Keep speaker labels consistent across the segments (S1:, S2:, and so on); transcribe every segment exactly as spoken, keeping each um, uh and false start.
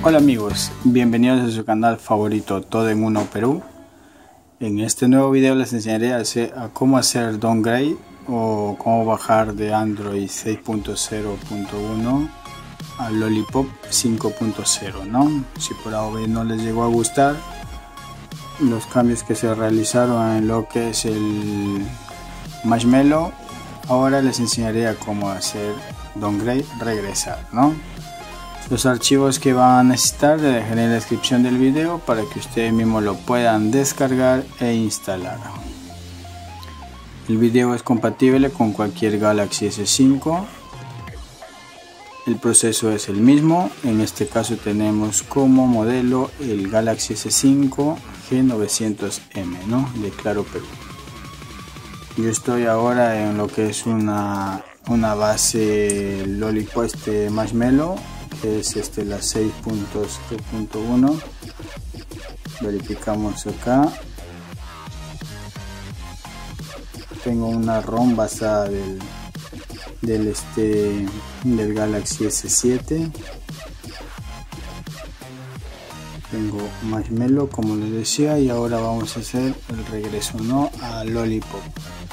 S1: Hola amigos, bienvenidos a su canal favorito Todo en Uno Perú. En este nuevo video les enseñaré a, hacer, a cómo hacer downgrade o cómo bajar de Android seis punto cero punto uno a Lollipop cinco punto cero, ¿no? Si por ahora no les llegó a gustar los cambios que se realizaron en lo que es el Marshmallow, ahora les enseñaré a cómo hacer downgrade, regresar, ¿no? Los archivos que van a necesitar les dejaré en la descripción del video para que ustedes mismos lo puedan descargar e instalar. El video es compatible con cualquier Galaxy S cinco. El proceso es el mismo. En este caso tenemos como modelo el Galaxy S cinco G novecientos M, ¿no? De Claro Perú. Yo estoy ahora en lo que es una, una base Lollipop este Marshmallow, que es este la seis punto cero punto uno. Verificamos acá. Tengo una ROM basada del, del este del Galaxy S siete. Tengo Marshmallow como les decía, y ahora vamos a hacer el regreso, ¿no?, a Lollipop.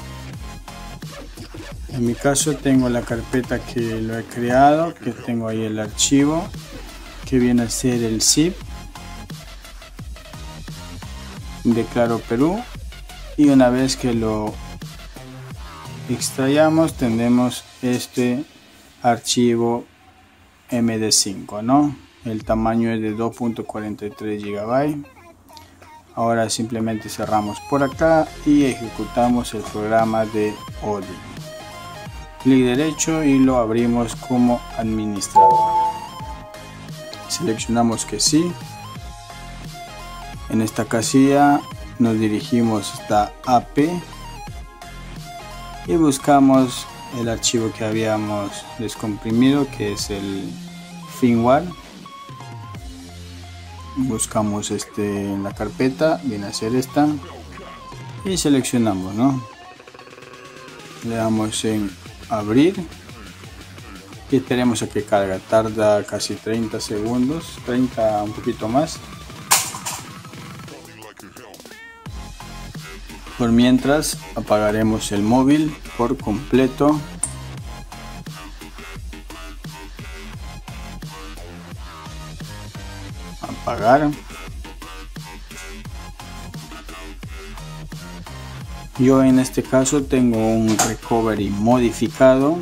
S1: En mi caso tengo la carpeta que lo he creado, que tengo ahí el archivo que viene a ser el zip de Claro Perú, y una vez que lo extrayamos tendremos este archivo M D cinco, ¿no? El tamaño es de dos punto cuarenta y tres gigabytes. Ahora simplemente cerramos por acá y ejecutamos el programa de Odin. Clic derecho y lo abrimos como administrador. Seleccionamos que sí. En esta casilla nos dirigimos hasta A P y buscamos el archivo que habíamos descomprimido, que es el firmware. Buscamos este en la carpeta, viene a ser esta, y seleccionamos, ¿no? Le damos en abrir y esperemos a que cargue. Tarda casi treinta segundos, treinta, un poquito más. Por mientras apagaremos el móvil por completo. Apagar. Yo en este caso tengo un recovery modificado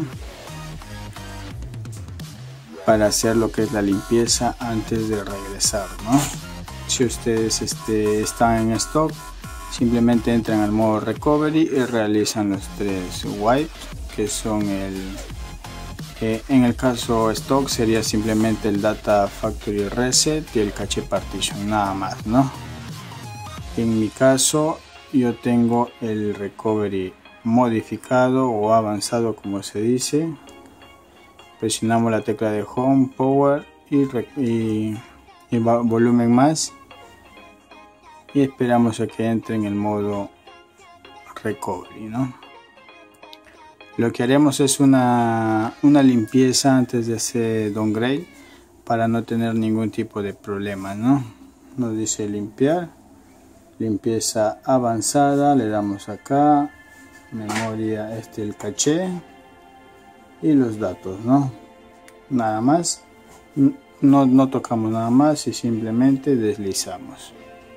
S1: para hacer lo que es la limpieza antes de regresar, ¿no? Si ustedes este, están en stock, simplemente entran al modo recovery y realizan los tres wipes, que son el eh, en el caso stock sería simplemente el data factory reset y el cache partition, nada más, ¿no? En mi caso yo tengo el recovery modificado o avanzado, como se dice. Presionamos la tecla de home, power y, y, y volumen más, y esperamos a que entre en el modo recovery, ¿no? Lo que haremos es una, una limpieza antes de hacer downgrade para no tener ningún tipo de problema, ¿no? Nos dice limpiar, limpieza avanzada, le damos acá, memoria, este el caché y los datos, ¿no? Nada más, no, no tocamos nada más y simplemente deslizamos.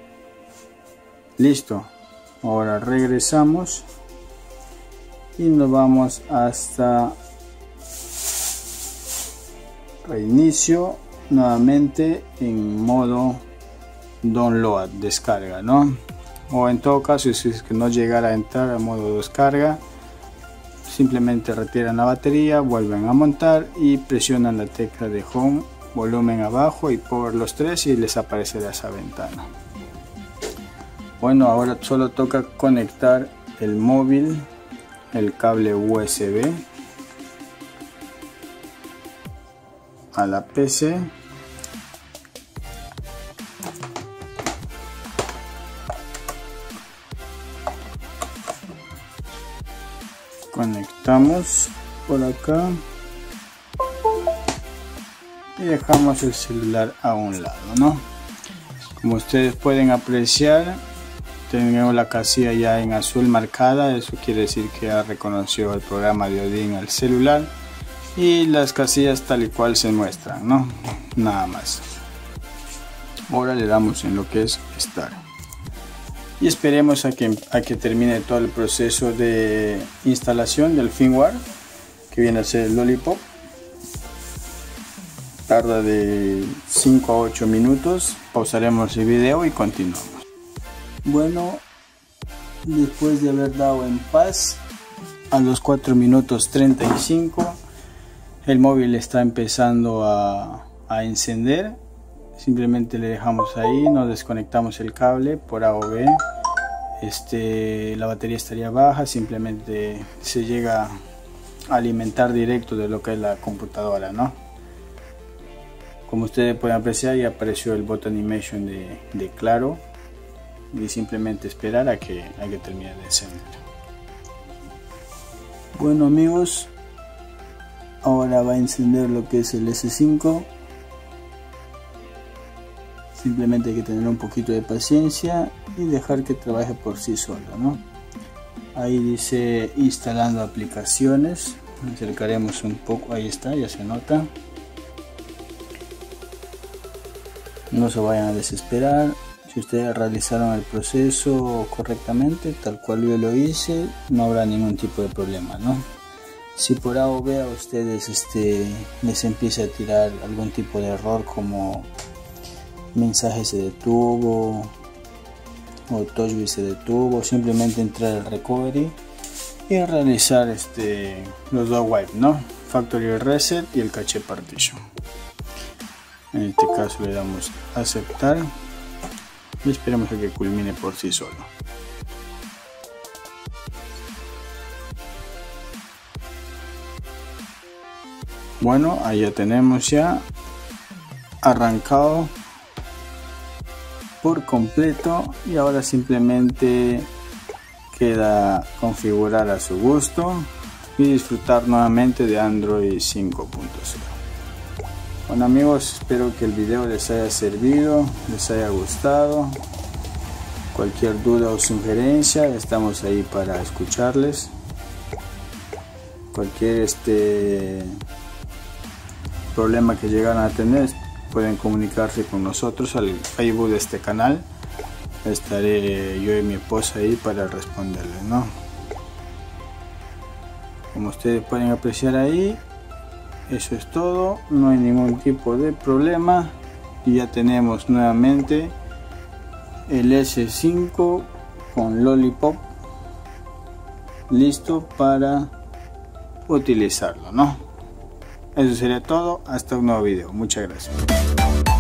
S1: Listo. Ahora regresamos y nos vamos hasta reinicio, nuevamente en modo download, descarga, ¿no? O en todo caso, si es que no llegara a entrar a modo descarga, simplemente retiran la batería, vuelven a montar y presionan la tecla de home, volumen abajo y power los tres, y les aparecerá esa ventana. Bueno, ahora solo toca conectar el móvil, el cable U S B a la P C. Conectamos por acá. y dejamos el celular a un lado, ¿no? Como ustedes pueden apreciar, tenemos la casilla ya en azul marcada, eso quiere decir que ha reconocido el programa de Odin al celular, y las casillas tal y cual se muestran, ¿no? Nada más. Ahora le damos en lo que es Start y esperemos a que, a que termine todo el proceso de instalación del firmware, que viene a ser el Lollipop. Tarda de cinco a ocho minutos. Pausaremos el video y continuamos. Bueno, después de haber dado en paz, a los cuatro minutos treinta y cinco, el móvil está empezando a, a encender. Simplemente le dejamos ahí, nos desconectamos el cable por A o B. Este, la batería estaría baja, simplemente se llega a alimentar directo de lo que es la computadora, ¿no? Como ustedes pueden apreciar, ya apareció el bot animation de, de Claro, y simplemente esperar a que, a que termine de encender. Bueno amigos, ahora va a encender lo que es el ese cinco. Simplemente hay que tener un poquito de paciencia y dejar que trabaje por sí solo, ¿no? Ahí dice instalando aplicaciones. Acercaremos un poco, ahí está, ya se nota. No se vayan a desesperar. Si ustedes realizaron el proceso correctamente, tal cual yo lo hice, no habrá ningún tipo de problema, ¿no? Si por A o B a ustedes este, les empieza a tirar algún tipo de error, como mensaje se detuvo o TouchWiz se detuvo, simplemente entrar al recovery y realizar este, los dos wipes, ¿no? Factory Reset y el Cache Partition. En este caso le damos a aceptar y esperemos a que culmine por sí solo. Bueno, ahí ya tenemos ya arrancado por completo, y ahora simplemente queda configurar a su gusto y disfrutar nuevamente de Android cinco punto cero. Bueno amigos, espero que el video les haya servido, les haya gustado. Cualquier duda o sugerencia, estamos ahí para escucharles. Cualquier este problema que llegan a tener, pueden comunicarse con nosotros al Facebook de este canal. Estaré yo y mi esposa ahí para responderles, ¿no? Como ustedes pueden apreciar ahí, eso es todo, no hay ningún tipo de problema y ya tenemos nuevamente el ese cinco con Lollipop listo para utilizarlo, ¿no? Eso sería todo, hasta un nuevo video, muchas gracias.